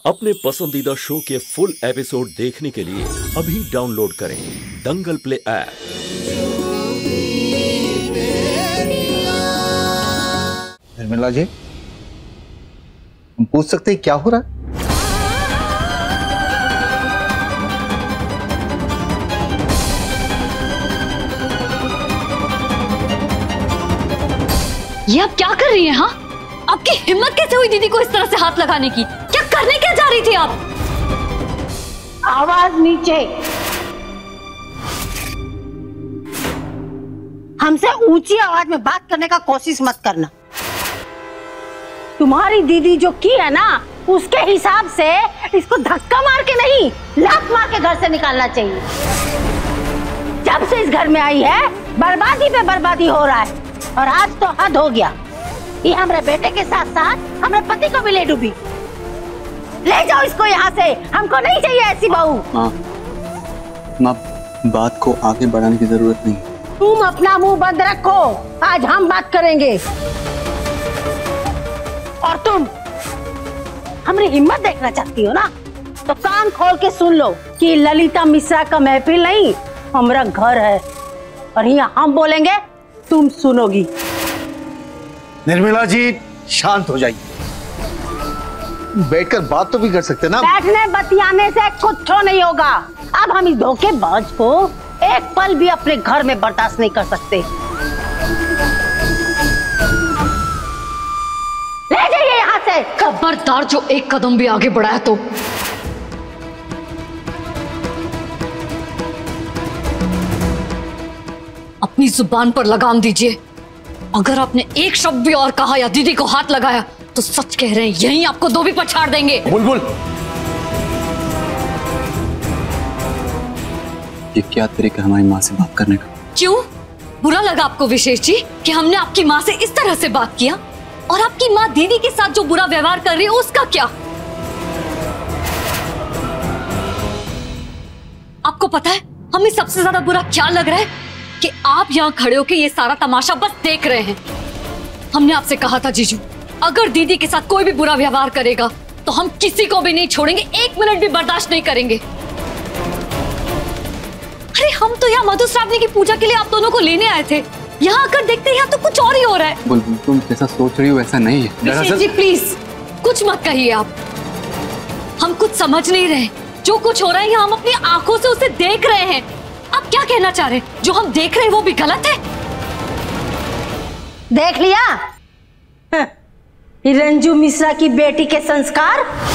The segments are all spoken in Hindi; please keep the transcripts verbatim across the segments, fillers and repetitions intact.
अपने पसंदीदा शो के फुल एपिसोड देखने के लिए अभी डाउनलोड करें दंगल प्ले ऐप। निर्मला जी, हम पूछ सकते हैं क्या हो रहा है? ये आप क्या कर रही हैं? हाँ, आपकी हिम्मत कैसे हुई दीदी को इस तरह से हाथ लगाने की? क्या करने क्या जा रही थी आप? आवाज नीचे। हमसे ऊंची आवाज में बात करने का कोशिश मत करना। तुम्हारी दीदी जो की है ना, उसके हिसाब से इसको धक्का मार के नहीं, लात मार के घर से निकालना चाहिए। जब से इस घर में आई है, बर्बादी पे बर्बादी हो रहा है और आज तो हद हो गया। ये हमारे बेटे के साथ साथ हमारे पति को भी ले डूबी। ले जाओ इसको यहाँ से, हमको नहीं चाहिए ऐसी बहू। माँ, माँ, बात को आगे बढ़ाने की जरूरत नहीं। तुम अपना मुंह बंद रखो, आज हम बात करेंगे। और तुम हमारी हिम्मत देखना चाहती हो ना, तो कान खोल के सुन लो कि ललिता मिश्रा का महफिल नहीं, हमारा घर है और यहाँ हम बोलेंगे, तुम सुनोगी। निर्मला जी, शांत हो जाइए। बैठकर बात तो भी कर सकते ना। बैठने बतियाने से कुछ नहीं होगा। अब हम इस धोखेबाज को एक पल भी अपने घर में बर्दाश्त नहीं कर सकते। ले जाइए यहाँ से। खबरदार जो एक कदम भी आगे बढ़ाया तो। अपनी जुबान पर लगाम दीजिए। अगर आपने एक शब्द भी और कहा या दीदी को हाथ लगाया तो सच कह रहे हैं, यहीं आपको दो भी पछाड़ देंगे। बुलबुल, ये क्या तरीका हमारी माँ से बात करने का? क्यों बुरा लगा आपको विशेष जी कि हमने आपकी माँ से इस तरह से बात किया? और आपकी माँ दीदी के साथ जो बुरा व्यवहार कर रही है उसका क्या? आपको पता है हमें सबसे ज्यादा बुरा क्या लग रहा है कि आप यहाँ खड़े होकर ये सारा तमाशा बस देख रहे हैं। हमने आपसे कहा था जीजू, अगर दीदी के साथ कोई भी बुरा व्यवहार करेगा तो हम किसी को भी नहीं छोड़ेंगे, एक मिनट भी बर्दाश्त नहीं करेंगे। अरे हम तो यहाँ मधुश्रावणी की पूजा के लिए आप दोनों को लेने आए थे, यहाँ आकर देखते हैं यहाँ तो कुछ और ही हो रहा है। बुलबुल, तुम जैसा सोच रही हो वैसा नहीं है। दरअसल जी प्लीज कुछ मत कहिए आप, हम कुछ समझ नहीं रहे। जो कुछ हो रहा है यहाँ हम अपनी आंखों से उसे देख रहे हैं। आप क्या कहना चाह रहे हैं? जो हम देख रहे हैं वो भी गलत है? देख लिया रंजू मिश्रा की बेटी के संस्कार।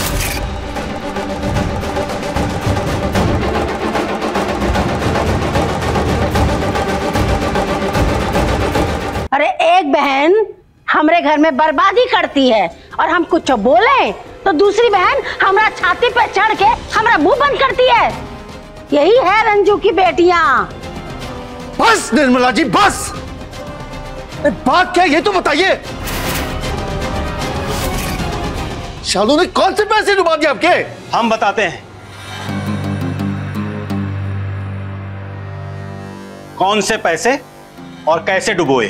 अरे एक बहन हमरे घर में बर्बादी करती है और हम कुछ बोले तो दूसरी बहन हमारा छाती पर चढ़ के हमारा मुंह बंद करती है। यही है रंजू की बेटियां। बस निर्मला जी, बस। बात क्या है ये तो बताइए। शालू ने कौन से पैसे डुबा दिए आपके? हम बताते हैं कौन से पैसे और कैसे डुबोए।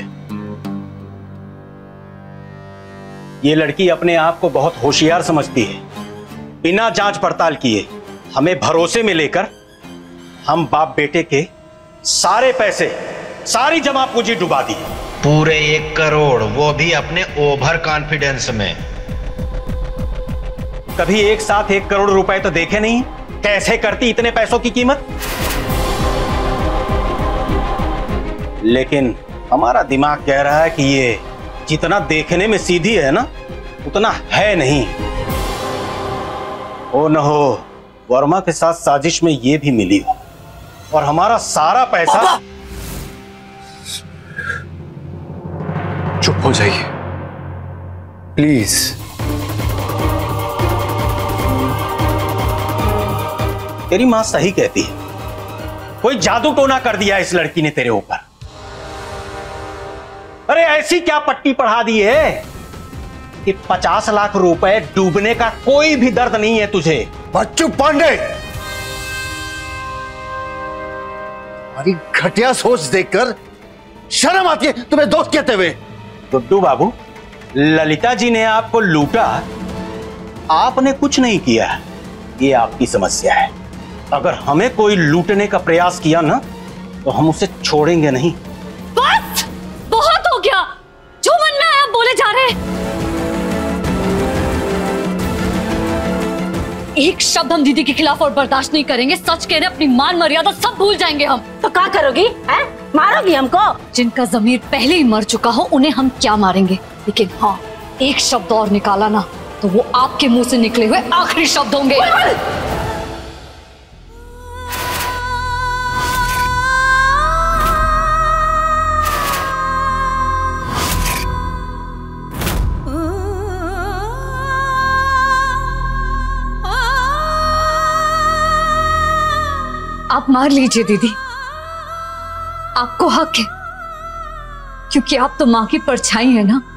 ये लड़की अपने आप को बहुत होशियार समझती है। बिना जांच पड़ताल किए हमें भरोसे में लेकर हम बाप बेटे के सारे पैसे, सारी जमा पूंजी डुबा दी। पूरे एक करोड़, वो भी अपने ओवर कॉन्फिडेंस में। कभी एक साथ एक करोड़ रुपए तो देखे नहीं, कैसे करती इतने पैसों की कीमत। लेकिन हमारा दिमाग कह रहा है कि ये जितना देखने में सीधी है ना, उतना है नहीं। ओ न हो वर्मा के साथ साजिश में ये भी मिली हो और हमारा सारा पैसा। चुप हो जाइए प्लीज। तेरी मां सही कहती है, कोई जादू टोना कर दिया इस लड़की ने तेरे ऊपर। अरे ऐसी क्या पट्टी पढ़ा दी है कि पचास लाख रुपए डूबने का कोई भी दर्द नहीं है तुझे। बच्चू पांडे, हमारी घटिया सोच देखकर शर्म आती है तुम्हें दोस्त कहते हुए। गुड्डू बाबू, ललिता जी ने आपको लूटा आपने कुछ नहीं किया है, ये आपकी समस्या है। अगर हमें कोई लूटने का प्रयास किया ना तो हम उसे छोड़ेंगे नहीं। बस बहुत हो गया, जो मन में आया बोले जा रहे हैं। एक शब्द हम दीदी के खिलाफ और बर्दाश्त नहीं करेंगे। सच कह रहे, अपनी मान मर्यादा सब भूल जाएंगे हम। तो क्या करोगी? है? मारोगी हमको? जिनका जमीर पहले ही मर चुका हो उन्हें हम क्या मारेंगे, लेकिन हाँ, एक शब्द और निकाला ना तो वो आपके मुंह से निकले हुए आखिरी शब्द होंगे। आप मार लीजिए दीदी, आपको हक है, क्योंकि आप तो मां की परछाई है ना।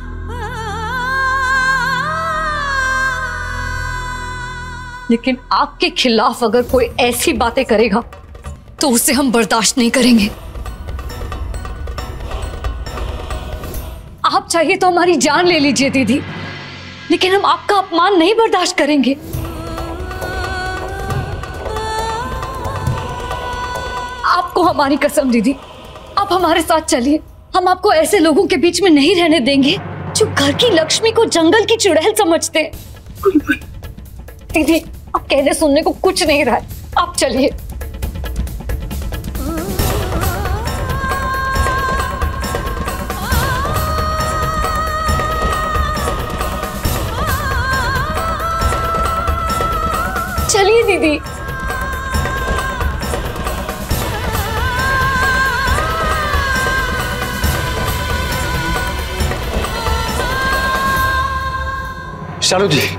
लेकिन आपके खिलाफ अगर कोई ऐसी बातें करेगा तो उसे हम बर्दाश्त नहीं करेंगे। आप चाहिए तो हमारी जान ले लीजिए दीदी, लेकिन हम आपका अपमान नहीं बर्दाश्त करेंगे। आपको हमारी कसम दीदी, आप हमारे साथ चलिए। हम आपको ऐसे लोगों के बीच में नहीं रहने देंगे जो घर की लक्ष्मी को जंगल की चुड़ैल समझते हैं। दीदी, अब कहने सुनने को कुछ नहीं रहा है, आप चलिए। चलिए दीदी। चलो जी।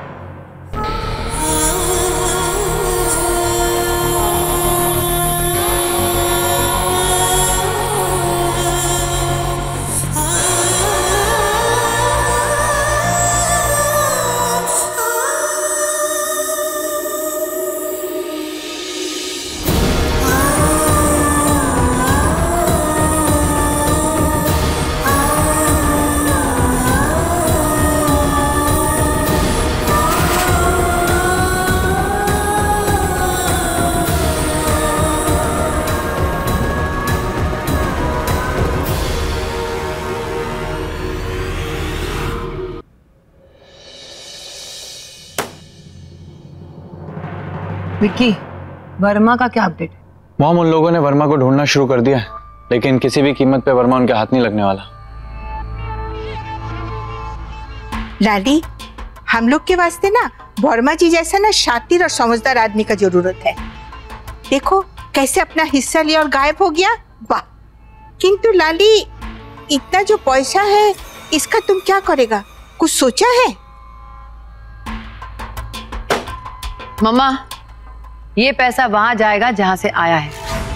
विक्की, वर्मा का क्या अपडेट है? मॉम, उन लोगों ने वर्मा को ढूंढना शुरू कर दिया है, लेकिन किसी भी कीमत पे वर्मा उनके हाथ नहीं लगने वाला। लाली, हम लोग के वास्ते ना वर्मा जी जैसा ना शातिर और समझदार आदमी का जरूरत है। देखो कैसे अपना हिस्सा लिया और गायब हो गया। वाह! किंतु लाली, इतना जो पैसा है इसका तुम क्या करेगा, कुछ सोचा है? मम्मा, ये पैसा वहां जाएगा जहां से आया है,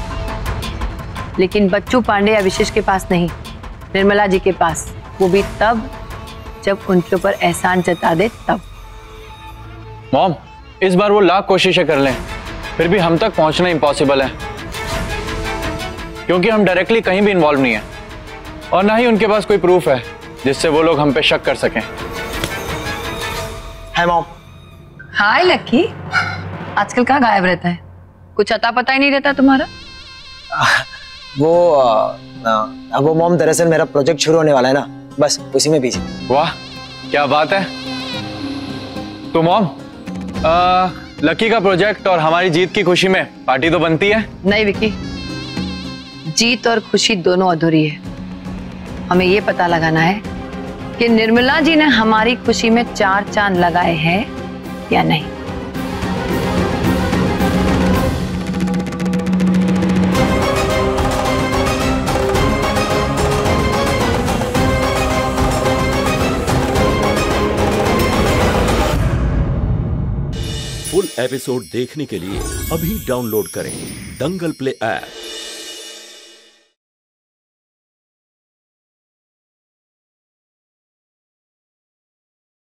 लेकिन बच्चू पांडे या विशेष के पास नहीं, निर्मला जी के पास। वो भी तब जब उनके ऊपर एहसान जता दे तब। मॉम, इस बार वो लाख कोशिशें कर लें, फिर भी हम तक पहुंचना इम्पॉसिबल है, क्योंकि हम डायरेक्टली कहीं भी इन्वॉल्व नहीं है और ना ही उनके पास कोई प्रूफ है जिससे वो लोग हम पे शक कर सकें। है मॉम। हाय लक्की, आजकल कहाँ गायब रहता है? कुछ अता पता ही नहीं रहता तुम्हारा। वो आ, वो मॉम, दरअसल मेरा प्रोजेक्ट शुरू होने वाला है ना, बस उसी में बिजी। वाह, क्या बात है। तो मॉम, आ, लकी का प्रोजेक्ट और हमारी जीत की खुशी में पार्टी तो बनती है। नहीं विक्की, जीत और खुशी दोनों अधूरी है। हमें ये पता लगाना है कि निर्मला जी ने हमारी खुशी में चार चांद लगाए हैं या नहीं। फुल एपिसोड देखने के लिए अभी डाउनलोड करें दंगल प्ले ऐप।